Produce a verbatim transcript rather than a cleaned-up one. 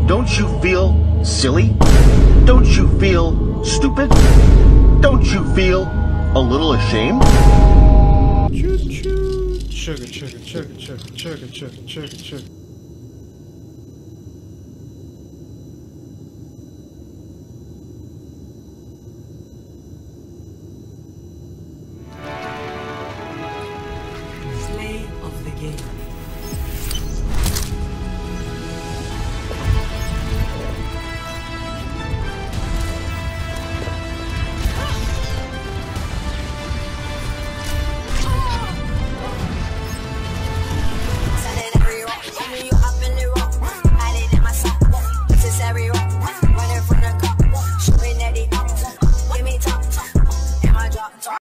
Don't you feel silly? Don't you feel stupid? Don't you feel a little ashamed? Choo-choo. Chugga, chugga, chugga, chugga, chugga, chugga, chugga, chugga. Play of the game.